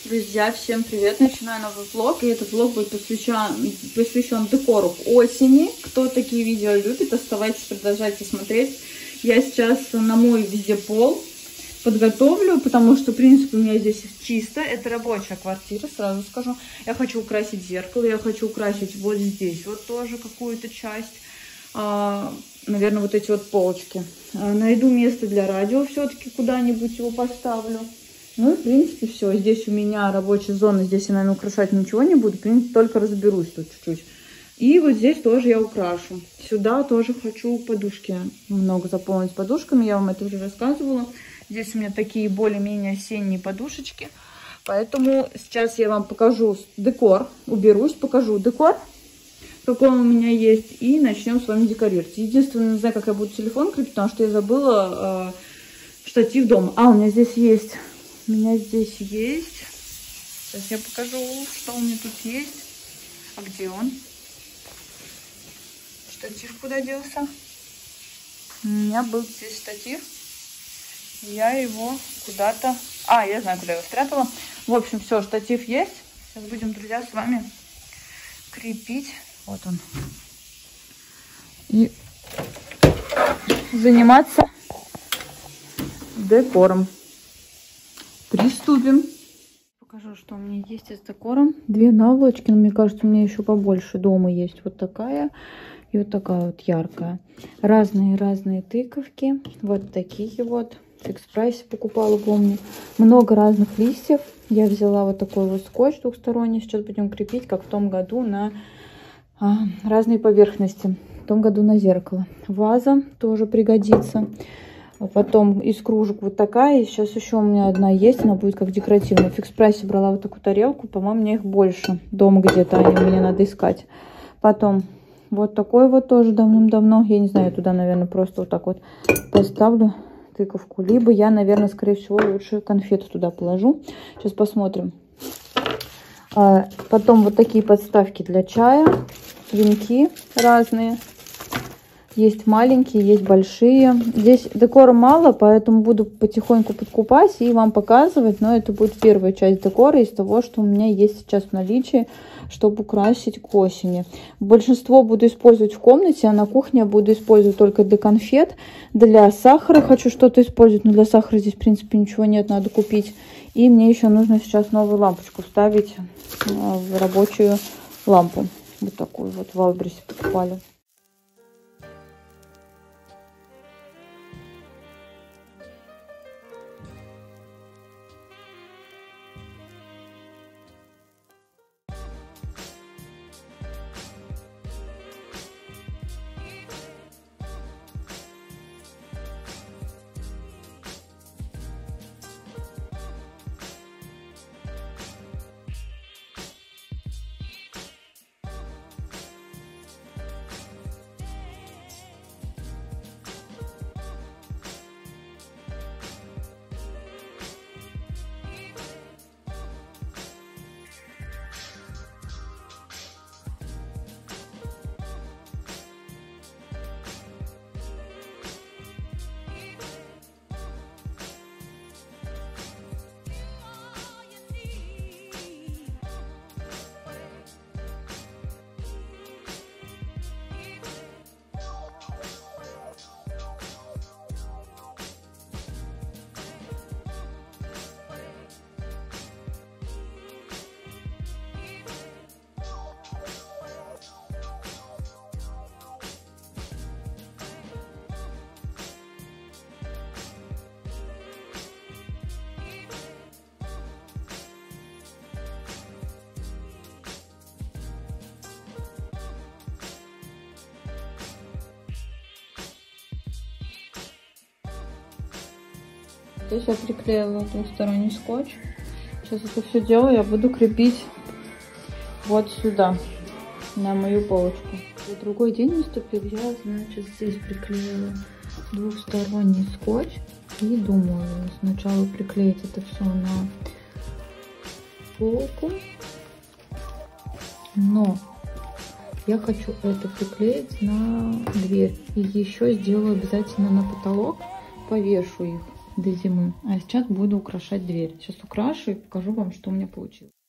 Друзья, всем привет! Начинаю новый влог, и этот влог будет посвящен декору к осени. Кто такие видео любит, оставайтесь, продолжайте смотреть. Я сейчас на мой везде пол подготовлю, потому что, в принципе, у меня здесь чисто. Это рабочая квартира, сразу скажу. Я хочу украсить зеркало, я хочу украсить вот здесь вот тоже какую-то часть. Наверное, вот эти вот полочки. Найду место для радио все-таки, куда-нибудь его поставлю. Ну и, в принципе, все. Здесь у меня рабочая зона. Здесь я, наверное, украшать ничего не буду. В принципе, только разберусь тут чуть-чуть. И вот здесь тоже я украшу. Сюда тоже хочу подушки много заполнить подушками. Я вам это уже рассказывала. Здесь у меня такие более-менее осенние подушечки. Поэтому сейчас я вам покажу декор. Уберусь, покажу декор, какой у меня есть. И начнем с вами декорировать. Единственное, не знаю, как я буду телефон крепить, потому что я забыла штатив дома. У меня здесь есть... Сейчас я покажу, что у меня тут есть. А где он? Штатив куда делся? У меня был здесь штатив. Я его куда-то... я знаю, куда я его спрятала. В общем, все, штатив есть. Сейчас будем, друзья, с вами крепить. Вот он. И заниматься декором. Приступим. Покажу, что у меня есть с декором. Две наволочки, но мне кажется, у меня еще побольше дома есть. Вот такая и вот такая вот яркая. Разные тыковки. Вот такие вот. В Фикс-прайсе покупала, помню. Много разных листьев. Я взяла вот такой вот скотч двухсторонний. Сейчас будем крепить, как в том году, на разные поверхности. В том году на зеркало. Ваза тоже пригодится. Потом из кружек вот такая. И сейчас еще у меня одна есть. Она будет как декоративная. В Фикс-прайсе брала вот такую тарелку. По-моему, мне их больше. Дома где-то они у меня надо искать. Потом вот такой вот тоже давным-давно. Я не знаю, я туда, наверное, просто вот так вот поставлю тыковку. Либо я, наверное, скорее всего, лучше конфеты туда положу. Сейчас посмотрим. Потом вот такие подставки для чая. Венки разные. Есть маленькие, есть большие. Здесь декора мало, поэтому буду потихоньку подкупать и вам показывать. Но это будет первая часть декора из того, что у меня есть сейчас в наличии, чтобы украсить к осени. Большинство буду использовать в комнате, а на кухне я буду использовать только для конфет. Для сахара хочу что-то использовать, но для сахара здесь, в принципе, ничего нет, надо купить. И мне еще нужно сейчас новую лампочку вставить в рабочую лампу. Вот такую вот в Валбересе покупали. Здесь я приклеила двухсторонний скотч. Сейчас это все дело я буду крепить вот сюда, на мою полочку. И другой день наступил, я, значит, здесь приклеила двухсторонний скотч. И думаю сначала приклеить это все на полку. Но я хочу это приклеить на дверь. И еще сделаю обязательно на потолок, повешу их. до зимы. А сейчас буду украшать дверь. Сейчас украшу и покажу вам, что у меня получилось.